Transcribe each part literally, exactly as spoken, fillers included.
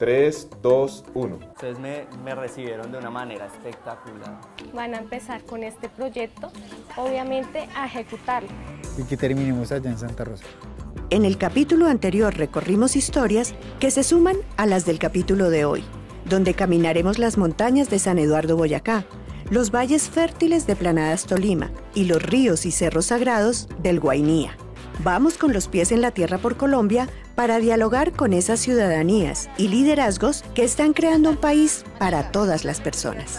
tres, dos, uno. Ustedes me, me recibieron de una manera espectacular. Van a empezar con este proyecto, obviamente a ejecutarlo. Y que terminemos allá en Santa Rosa. En el capítulo anterior recorrimos historias que se suman a las del capítulo de hoy, donde caminaremos las montañas de San Eduardo, Boyacá, los valles fértiles de Planadas, Tolima, y los ríos y cerros sagrados del Guainía. Vamos con los pies en la tierra por Colombia para dialogar con esas ciudadanías y liderazgos que están creando un país para todas las personas.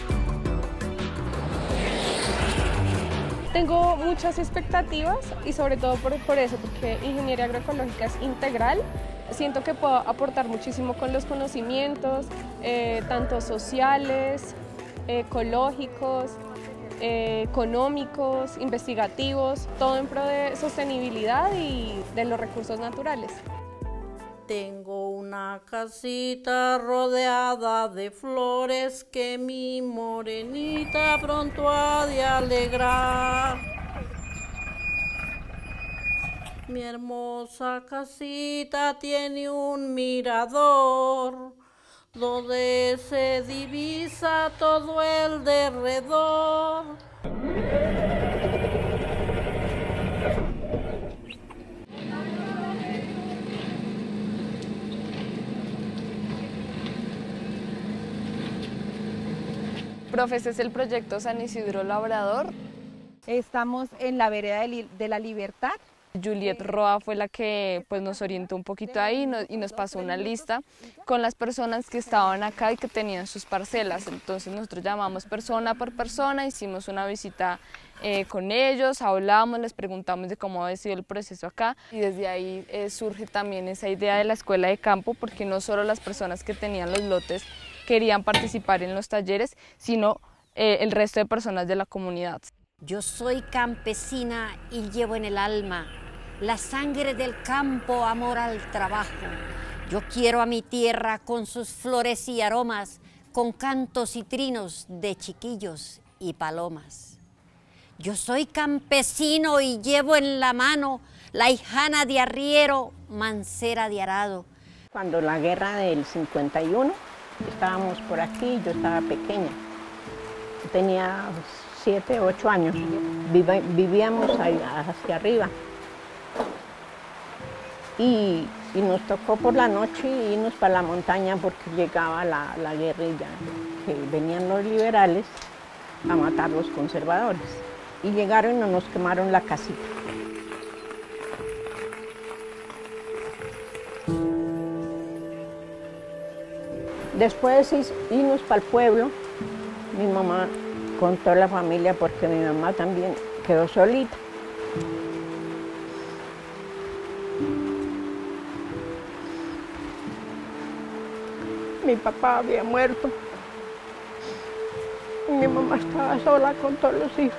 Tengo muchas expectativas y sobre todo por, por eso, porque ingeniería agroecológica es integral. Siento que puedo aportar muchísimo con los conocimientos, eh, tanto sociales, ecológicos, eh, económicos, investigativos, todo en pro de sostenibilidad y de los recursos naturales. Tengo una casita rodeada de flores que mi morenita pronto ha de alegrar. Mi hermosa casita tiene un mirador donde se divisa todo el derredor. Profes, es el proyecto San Isidro Labrador. Estamos en la vereda de la Libertad. Juliet Roa fue la que pues, nos orientó un poquito ahí no, y nos pasó una lista con las personas que estaban acá y que tenían sus parcelas. Entonces nosotros llamamos persona por persona, hicimos una visita eh, con ellos, hablamos, les preguntamos de cómo había sido el proceso acá y desde ahí eh, surge también esa idea de la escuela de campo, porque no solo las personas que tenían los lotes querían participar en los talleres, sino eh, el resto de personas de la comunidad. Yo soy campesina y llevo en el alma la sangre del campo, amor al trabajo. Yo quiero a mi tierra con sus flores y aromas, con cantos y trinos de chiquillos y palomas. Yo soy campesino y llevo en la mano la hijana de arriero, mancera de arado. Cuando la guerra del cincuenta y uno, estábamos por aquí, yo estaba pequeña, tenía siete, ocho años, vivíamos ahí hacia arriba y, y nos tocó por la noche irnos para la montaña porque llegaba la, la guerrilla, que venían los liberales a matar a los conservadores y llegaron y nos quemaron la casita. Después irnos para el pueblo, mi mamá con toda la familia, porque mi mamá también quedó solita. Mi papá había muerto y mi mamá estaba sola con todos los hijos.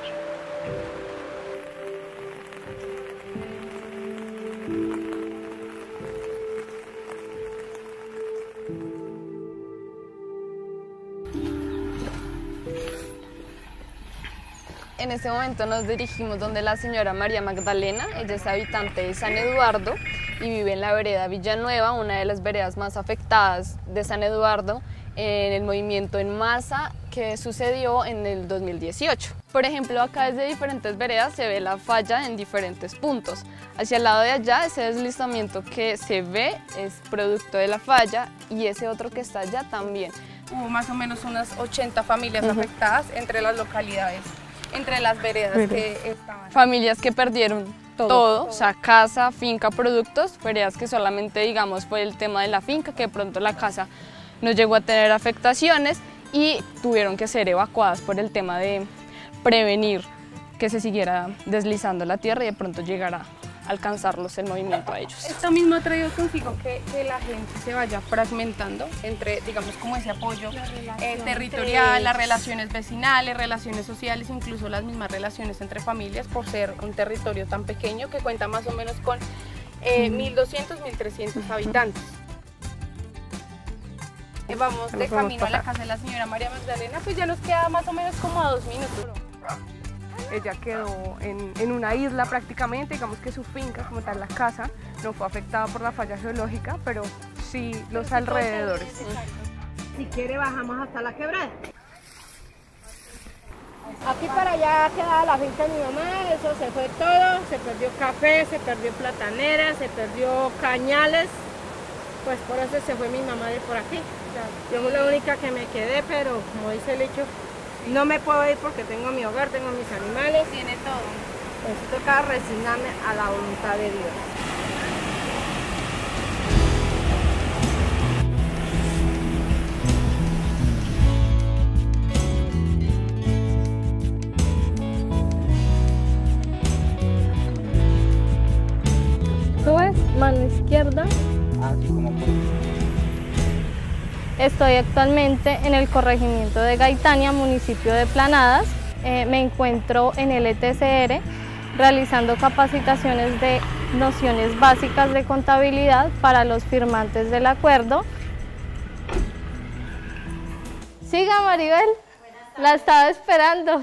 En este momento nos dirigimos donde la señora María Magdalena. Ella es habitante de San Eduardo y vive en la vereda Villanueva, una de las veredas más afectadas de San Eduardo en el movimiento en masa que sucedió en el dos mil dieciocho. Por ejemplo, acá desde diferentes veredas se ve la falla en diferentes puntos. Hacia el lado de allá, ese deslizamiento que se ve es producto de la falla y ese otro que está allá también. Hubo más o menos unas ochenta familias uh-huh. afectadas entre las localidades, entre las veredas uh-huh. que estaban. Familias que perdieron todo, todo, todo, o sea, casa, finca, productos, veredas que solamente, digamos, fue el tema de la finca, que de pronto la casa no llegó a tener afectaciones y tuvieron que ser evacuadas por el tema de prevenir que se siguiera deslizando la tierra y de pronto llegara a alcanzarlos el movimiento a ellos. Esto mismo ha traído consigo que, que la gente se vaya fragmentando entre, digamos, como ese apoyo eh, territorial, las relaciones vecinales, relaciones sociales, incluso las mismas relaciones entre familias, por ser un territorio tan pequeño que cuenta más o menos con eh, mil doscientos, mil trescientos habitantes. Vamos de camino a la casa de la señora María Magdalena, pues ya nos queda más o menos como a dos minutos. Ella quedó en, en una isla prácticamente, digamos que su finca, como tal la casa, no fue afectada por la falla geológica, pero conocí los alrededores. Si quiere bajamos hasta la quebrada. Aquí para allá quedaba la finca de mi mamá, eso se fue todo, se perdió café, se perdió platanera, se perdió cañales, pues por eso se fue mi mamá de por aquí. Yo soy la única que me quedé, pero como dice el dicho, no me puedo ir porque tengo mi hogar, tengo mis animales. Tiene todo. Pues toca resignarme a la voluntad de Dios. Subes, mano izquierda. Así como por... Estoy actualmente en el corregimiento de Gaitania, municipio de Planadas. Eh, me encuentro en el E T C R realizando capacitaciones de nociones básicas de contabilidad para los firmantes del acuerdo. Siga, Maribel, la estaba esperando.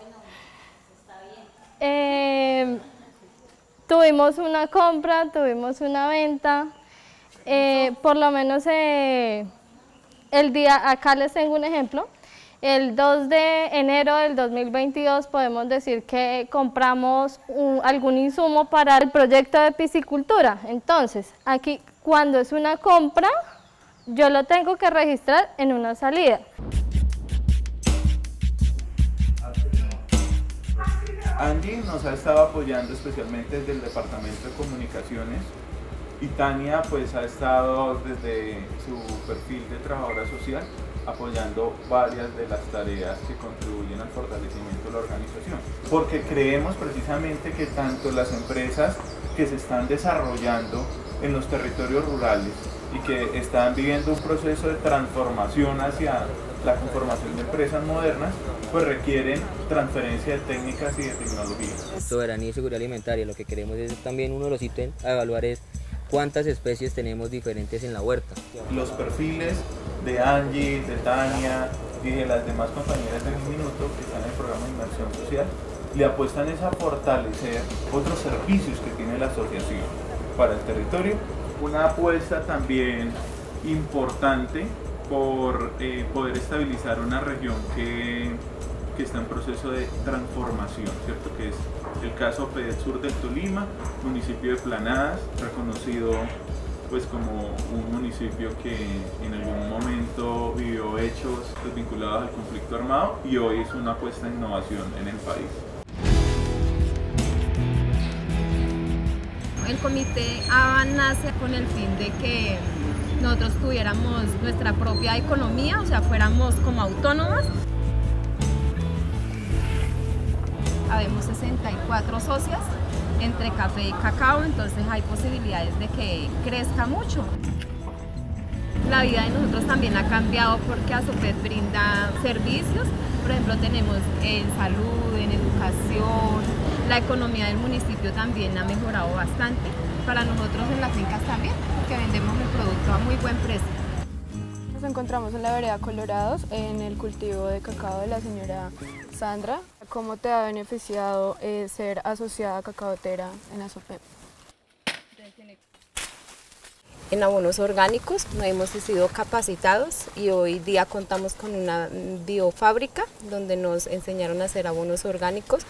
Eh, tuvimos una compra, tuvimos una venta, eh, por lo menos eh, el día, acá les tengo un ejemplo, el dos de enero del dos mil veintidós podemos decir que compramos un, algún insumo para el proyecto de piscicultura. Entonces, aquí cuando es una compra, yo lo tengo que registrar en una salida. Angie nos ha estado apoyando especialmente desde el Departamento de Comunicaciones y Tania pues ha estado desde su perfil de trabajadora social apoyando varias de las tareas que contribuyen al fortalecimiento de la organización. Porque creemos precisamente que tanto las empresas que se están desarrollando en los territorios rurales y que están viviendo un proceso de transformación hacia la conformación de empresas modernas, pues requieren transferencia de técnicas y de tecnologías. Soberanía y seguridad alimentaria, lo que queremos es también uno de los ítems a evaluar es cuántas especies tenemos diferentes en la huerta. Los perfiles de Angie, de Tania y de las demás compañeras del Minuto que están en el programa de inversión social le apuestan es a fortalecer otros servicios que tiene la asociación para el territorio. Una apuesta también importante por eh, poder estabilizar una región que, que está en proceso de transformación, ¿cierto? Que es el caso P E D Sur del Tolima, municipio de Planadas, reconocido pues como un municipio que en algún momento vivió hechos pues, vinculados al conflicto armado y hoy es una apuesta en innovación en el país. El comité A B A nace con el fin de que nosotros tuviéramos nuestra propia economía, o sea, fuéramos como autónomas. Habemos sesenta y cuatro socias entre café y cacao, entonces hay posibilidades de que crezca mucho. La vida de nosotros también ha cambiado porque ASOPED brinda servicios, por ejemplo tenemos en salud, en educación, la economía del municipio también ha mejorado bastante, para nosotros en las fincas también, porque vendemos el producto a muy buen precio. Nos encontramos en la vereda Colorados, en el cultivo de cacao de la señora Sandra. ¿Cómo te ha beneficiado eh, ser asociada cacaotera en ASOPED? En abonos orgánicos no hemos sido capacitados y hoy día contamos con una biofábrica donde nos enseñaron a hacer abonos orgánicos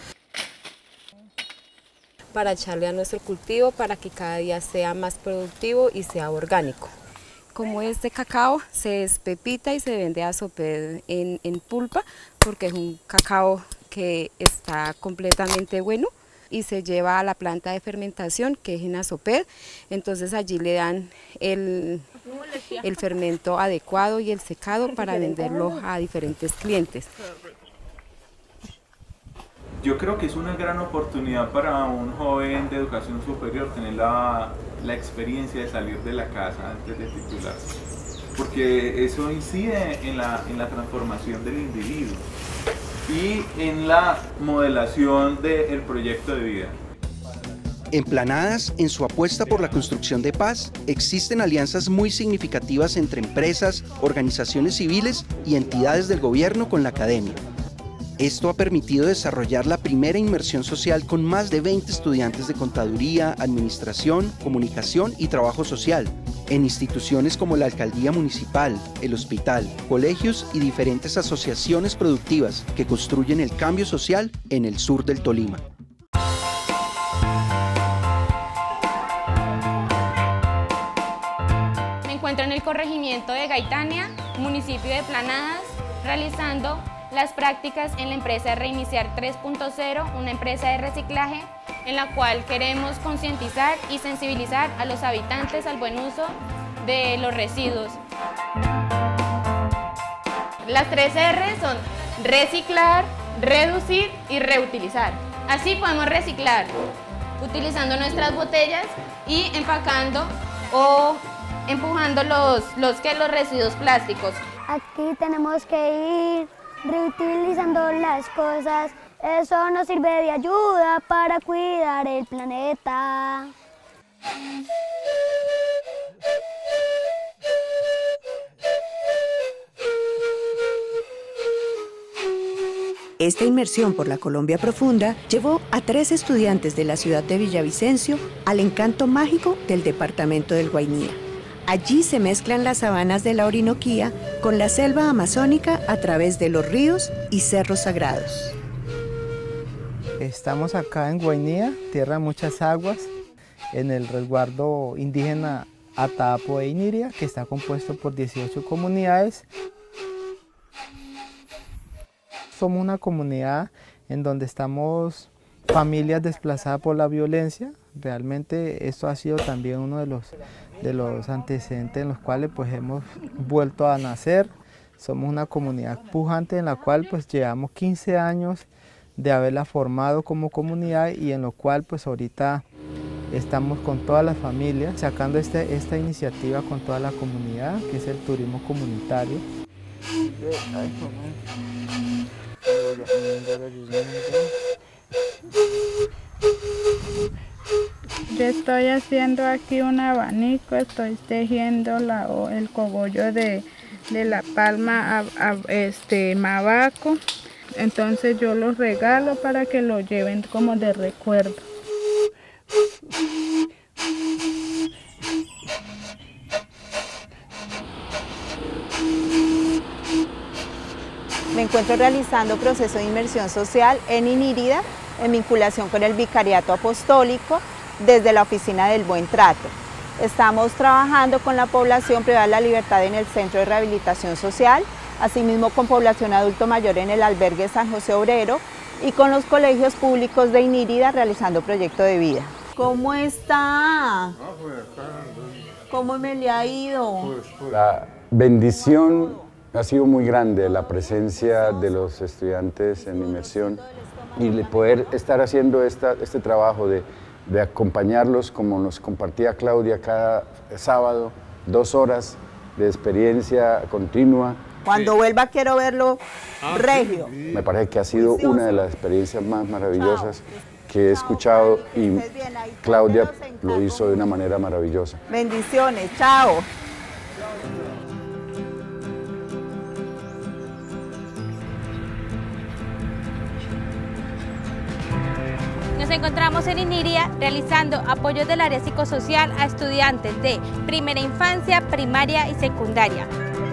para echarle a nuestro cultivo para que cada día sea más productivo y sea orgánico. Como este cacao se despepita y se vende a ASOPED en, en pulpa porque es un cacao que está completamente bueno y se lleva a la planta de fermentación que es en ASOPED, entonces allí le dan el, el fermento adecuado y el secado para venderlo a diferentes clientes. Yo creo que es una gran oportunidad para un joven de educación superior tener la, la experiencia de salir de la casa antes de titularse, porque eso incide en la, en la transformación del individuo y en la modelación del proyecto de vida. En Planadas, en su apuesta por la construcción de paz, existen alianzas muy significativas entre empresas, organizaciones civiles y entidades del gobierno con la academia. Esto ha permitido desarrollar la primera inmersión social con más de veinte estudiantes de contaduría, administración, comunicación y trabajo social. en instituciones como la Alcaldía Municipal, el hospital, colegios y diferentes asociaciones productivas que construyen el cambio social en el sur del Tolima. Me encuentro en el corregimiento de Gaitania, municipio de Planadas, realizando las prácticas en la empresa Reiniciar tres punto cero, una empresa de reciclaje en la cual queremos concientizar y sensibilizar a los habitantes al buen uso de los residuos. Las tres R son reciclar, reducir y reutilizar. Así podemos reciclar utilizando nuestras botellas y empacando o empujando los, los, ¿qué? los residuos plásticos. Aquí tenemos que ir reutilizando las cosas, eso nos sirve de ayuda para cuidar el planeta. Esta inmersión por la Colombia profunda llevó a tres estudiantes de la ciudad de Villavicencio al encanto mágico del departamento del Guainía. Allí se mezclan las sabanas de la Orinoquía con la selva amazónica a través de los ríos y cerros sagrados. Estamos acá en Guainía, tierra de muchas aguas, en el resguardo indígena Atapo e Iniria, que está compuesto por dieciocho comunidades. Somos una comunidad en donde estamos familias desplazadas por la violencia. Realmente esto ha sido también uno de los, de los antecedentes en los cuales pues hemos vuelto a nacer. Somos una comunidad pujante en la cual pues llevamos quince años de haberla formado como comunidad y en lo cual pues ahorita estamos con todas las familias sacando este, esta iniciativa con toda la comunidad, que es el turismo comunitario. Yo estoy haciendo aquí un abanico, estoy tejiendo la, el cogollo de, de la palma a, a, este, mabaco, entonces yo los regalo para que lo lleven como de recuerdo. Me encuentro realizando proceso de inmersión social en Inírida, en vinculación con el Vicariato Apostólico, desde la Oficina del Buen Trato. Estamos trabajando con la población privada de la libertad en el Centro de Rehabilitación Social, asimismo con población adulto mayor en el albergue San José Obrero y con los colegios públicos de Inírida realizando proyecto de vida. ¿Cómo está? ¿Cómo me le ha ido? La bendición ha sido muy grande, la presencia de los estudiantes en inmersión y el poder estar haciendo esta, este trabajo de, de acompañarlos, como nos compartía Claudia, cada sábado, dos horas de experiencia continua. Cuando vuelva quiero verlo regio. Me parece que ha sido una de las experiencias más maravillosas que he escuchado y Claudia lo hizo de una manera maravillosa. Bendiciones, chao. Nos encontramos en Iniria realizando apoyos del área psicosocial a estudiantes de primera infancia, primaria y secundaria.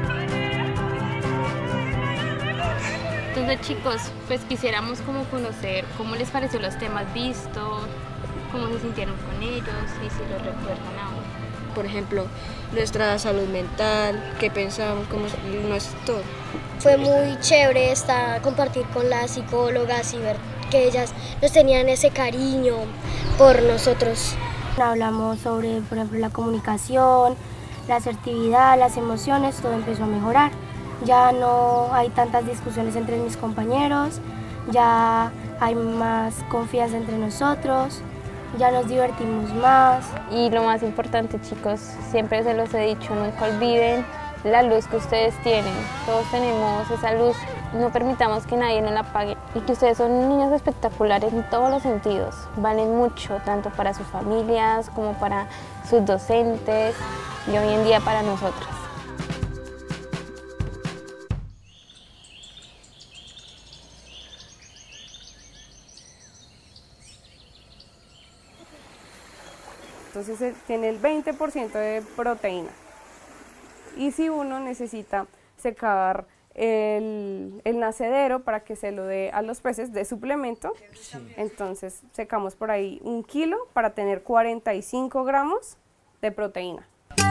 Entonces, chicos, pues quisiéramos como conocer cómo les pareció los temas vistos, cómo se sintieron con ellos y si los recuerdan aún. Por ejemplo, nuestra salud mental, qué pensamos, cómo nuestro todo. Fue muy chévere estar, compartir con las psicólogas y ver que ellas nos tenían ese cariño por nosotros. Hablamos sobre, por ejemplo, la comunicación, la asertividad, las emociones, todo empezó a mejorar. Ya no hay tantas discusiones entre mis compañeros, ya hay más confianza entre nosotros, ya nos divertimos más. Y lo más importante, chicos, siempre se los he dicho, nunca olviden la luz que ustedes tienen. Todos tenemos esa luz, no permitamos que nadie nos la apague. Y que ustedes son niños espectaculares en todos los sentidos, valen mucho, tanto para sus familias como para sus docentes y hoy en día para nosotros. entonces eh, tiene el veinte por ciento de proteína. Y si uno necesita secar el, el nacedero para que se lo dé a los peces de suplemento, sí. Entonces secamos por ahí un kilo para tener cuarenta y cinco gramos de proteína.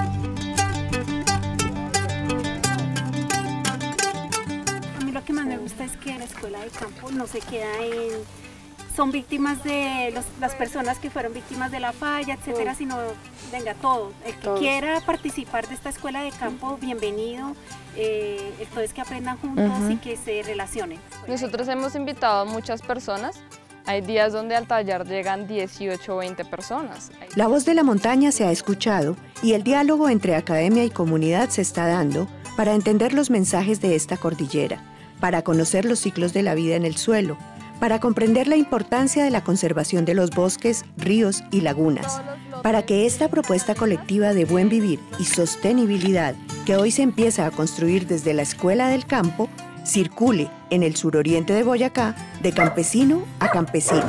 A mí lo que más me gusta es que la escuela de campo no se queda en... son víctimas de los, las personas que fueron víctimas de la falla, etcétera, sino venga todo. El que Todos. quiera participar de esta escuela de campo, bienvenido. Eh, esto es que aprendan juntos uh-huh. y que se relacionen. Nosotros hemos invitado a muchas personas. Hay días donde al taller llegan dieciocho o veinte personas. La voz de la montaña se ha escuchado y el diálogo entre academia y comunidad se está dando para entender los mensajes de esta cordillera, para conocer los ciclos de la vida en el suelo, para comprender la importancia de la conservación de los bosques, ríos y lagunas, para que esta propuesta colectiva de buen vivir y sostenibilidad que hoy se empieza a construir desde la Escuela del Campo circule en el suroriente de Boyacá de campesino a campesino.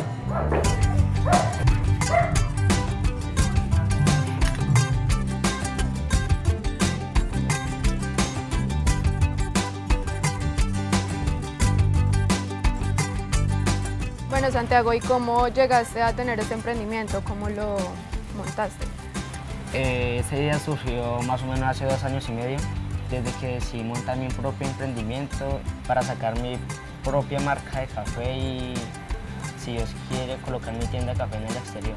Bueno, Santiago, ¿y cómo llegaste a tener este emprendimiento? ¿Cómo lo montaste? Eh, esa idea surgió más o menos hace dos años y medio, desde que decidí montar mi propio emprendimiento para sacar mi propia marca de café y, si Dios quiere, colocar mi tienda de café en el exterior.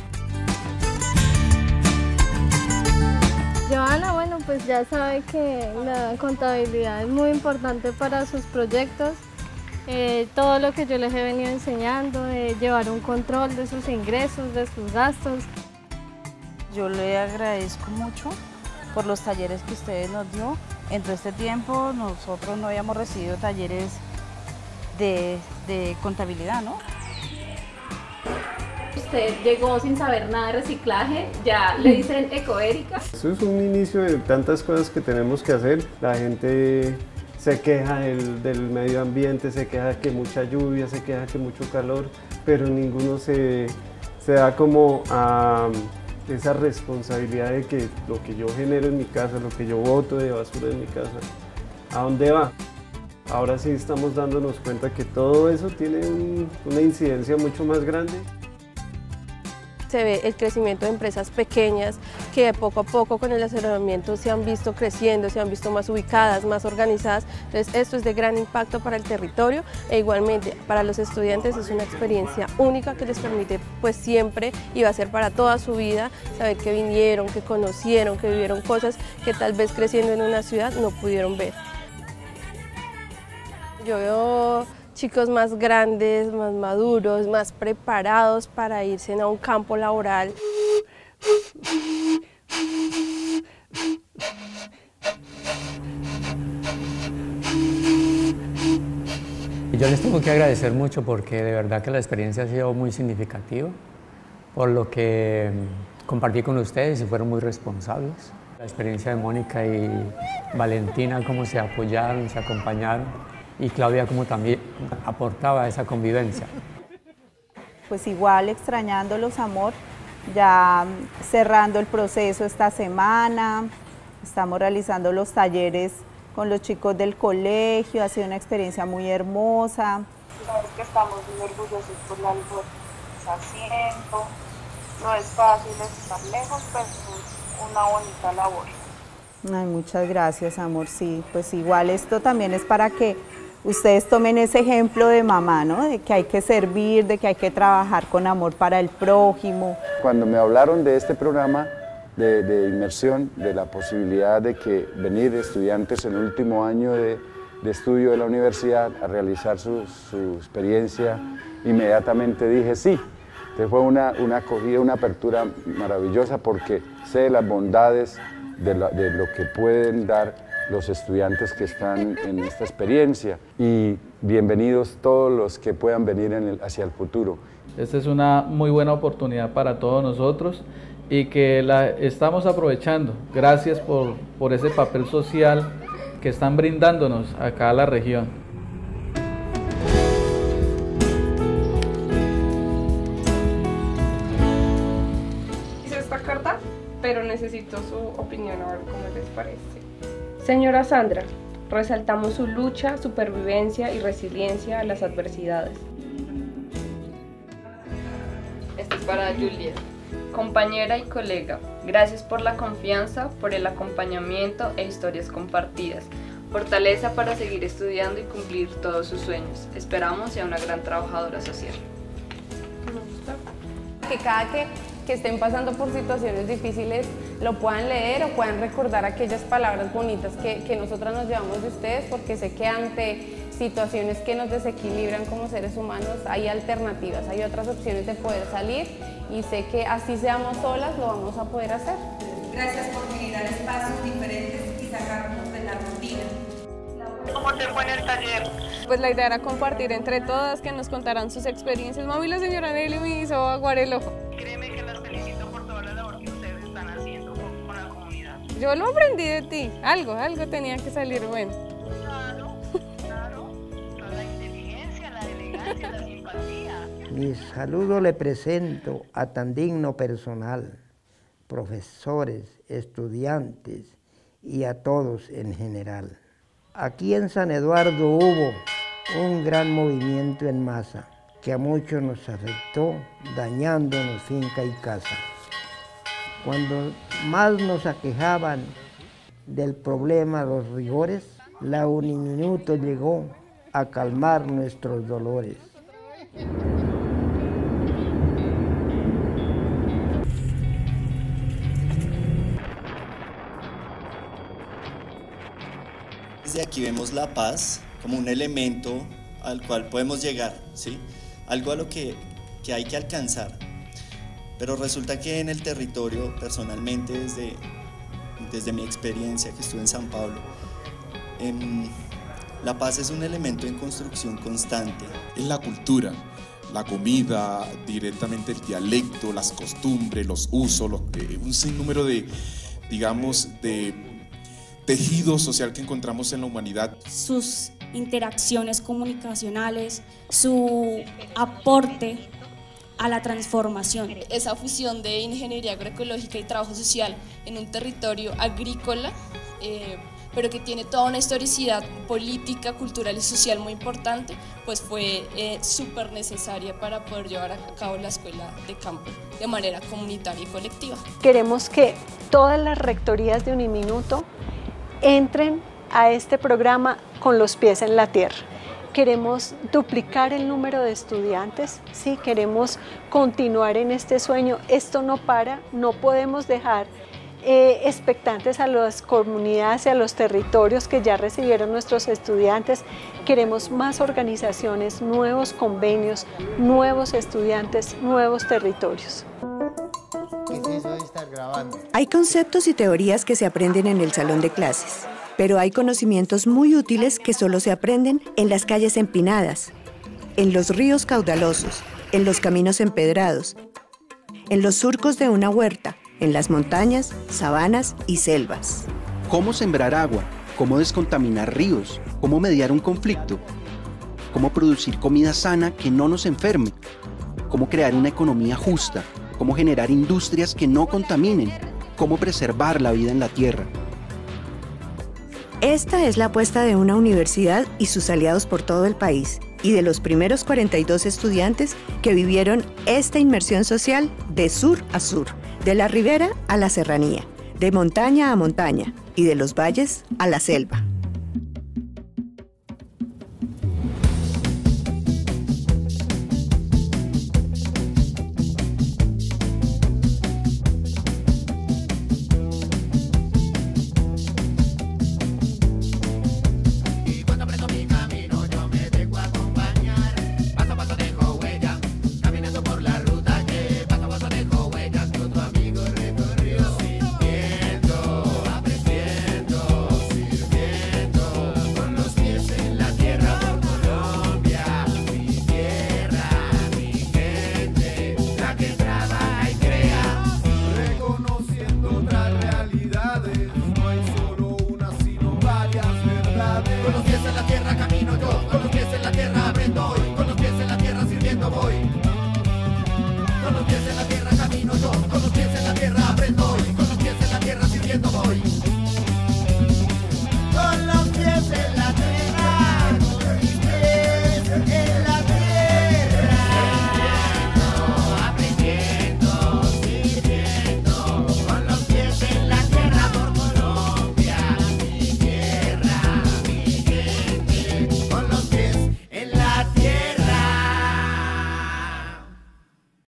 Joana, bueno, pues ya sabe que la contabilidad es muy importante para sus proyectos. Eh, todo lo que yo les he venido enseñando, de llevar un control de sus ingresos, de sus gastos. Yo le agradezco mucho por los talleres que ustedes nos dio. En todo este tiempo nosotros no habíamos recibido talleres de, de contabilidad, ¿no? Usted llegó sin saber nada de reciclaje, ya le dicen ecoérica. Eso es un inicio de tantas cosas que tenemos que hacer. La gente se queja del, del medio ambiente, se queja que mucha lluvia, se queja que mucho calor, pero ninguno se, se da como a esa responsabilidad de que lo que yo genero en mi casa, lo que yo boto de basura en mi casa, ¿a dónde va? Ahora sí estamos dándonos cuenta que todo eso tiene un, una incidencia mucho más grande. Se ve el crecimiento de empresas pequeñas que poco a poco con el asesoramiento se han visto creciendo, se han visto más ubicadas, más organizadas. Entonces esto es de gran impacto para el territorio e igualmente para los estudiantes es una experiencia única que les permite pues siempre y va a ser para toda su vida saber que vinieron, que conocieron, que vivieron cosas que tal vez creciendo en una ciudad no pudieron ver. Yo veo chicos más grandes, más maduros, más preparados para irse a un campo laboral. Yo les tengo que agradecer mucho porque de verdad que la experiencia ha sido muy significativa, por lo que compartí con ustedes y fueron muy responsables. La experiencia de Mónica y Valentina, cómo se apoyaron, se acompañaron. Y Claudia como también aportaba esa convivencia. Pues igual extrañándolos, amor, ya cerrando el proceso esta semana, estamos realizando los talleres con los chicos del colegio, ha sido una experiencia muy hermosa. Sabes que estamos muy orgullosos por la labor que estás haciendo, no es fácil estar lejos, pero es una bonita labor. Ay, muchas gracias, amor, sí, pues igual esto también es para que ustedes tomen ese ejemplo de mamá, ¿no? De que hay que servir, de que hay que trabajar con amor para el prójimo. Cuando me hablaron de este programa de, de inmersión, de la posibilidad de que venir estudiantes en el último año de, de estudio de la universidad a realizar su, su experiencia, inmediatamente dije sí. Entonces fue una, una acogida, una apertura maravillosa porque sé las bondades de, la, de lo que pueden dar los estudiantes que están en esta experiencia y bienvenidos todos los que puedan venir en el, hacia el futuro. Esta es una muy buena oportunidad para todos nosotros y que la estamos aprovechando. Gracias por, por ese papel social que están brindándonos acá a la región. pero necesito su opinión a ver cómo les parece. Señora Sandra, resaltamos su lucha, supervivencia y resiliencia a las adversidades. Este es para Juliet. Compañera y colega, gracias por la confianza, por el acompañamiento e historias compartidas. Fortaleza para seguir estudiando y cumplir todos sus sueños. Esperamos sea una gran trabajadora social. Que cada que, que estén pasando por situaciones difíciles lo puedan leer o puedan recordar aquellas palabras bonitas que, que nosotras nos llevamos de ustedes, porque sé que ante situaciones que nos desequilibran como seres humanos hay alternativas, hay otras opciones de poder salir, y sé que así seamos solas lo vamos a poder hacer. Gracias por generar espacios diferentes y sacarnos de la rutina. ¿Cómo te fue en el taller? Pues la idea era compartir entre todas, que nos contaran sus experiencias. Mami, la señora Nelly me hizo aguar el ojo. Créeme que las felicito por toda la labor que ustedes están haciendo con, con la comunidad. Yo lo aprendí de ti, algo, algo tenía que salir bueno. Claro, claro, la inteligencia, la elegancia, la simpatía. Mi saludo le presento a tan digno personal, profesores, estudiantes y a todos en general. Aquí en San Eduardo hubo un gran movimiento en masa que a muchos nos afectó, dañándonos finca y casa. Cuando más nos aquejaban del problema los rigores, la Uniminuto llegó a calmar nuestros dolores. Desde aquí vemos la paz como un elemento al cual podemos llegar, ¿sí? Algo a lo que, que hay que alcanzar. Pero resulta que en el territorio, personalmente, desde, desde mi experiencia que estuve en San Pablo, eh, la paz es un elemento en construcción constante. Es la cultura, la comida, directamente el dialecto, las costumbres, los usos, los, eh, un sinnúmero de, digamos, de tejido social que encontramos en la humanidad. Sus interacciones comunicacionales, su aporte a la transformación. Esa fusión de ingeniería agroecológica y trabajo social en un territorio agrícola, eh, pero que tiene toda una historicidad política, cultural y social muy importante, pues fue eh, súper necesaria para poder llevar a cabo la escuela de campo de manera comunitaria y colectiva. Queremos que todas las rectorías de Uniminuto entren a este programa con los pies en la tierra. Queremos duplicar el número de estudiantes, ¿sí? Queremos continuar en este sueño. Esto no para, no podemos dejar eh, expectantes a las comunidades y a los territorios que ya recibieron nuestros estudiantes. Queremos más organizaciones, nuevos convenios, nuevos estudiantes, nuevos territorios. Hay conceptos y teorías que se aprenden en el salón de clases, pero hay conocimientos muy útiles que solo se aprenden en las calles empinadas, en los ríos caudalosos, en los caminos empedrados, en los surcos de una huerta, en las montañas, sabanas y selvas. ¿Cómo sembrar agua? ¿Cómo descontaminar ríos? ¿Cómo mediar un conflicto? ¿Cómo producir comida sana que no nos enferme? ¿Cómo crear una economía justa? ¿Cómo generar industrias que no contaminen? ¿Cómo preservar la vida en la tierra? Esta es la apuesta de una universidad y sus aliados por todo el país, y de los primeros cuarenta y dos estudiantes que vivieron esta inmersión social de sur a sur, de la ribera a la serranía, de montaña a montaña y de los valles a la selva.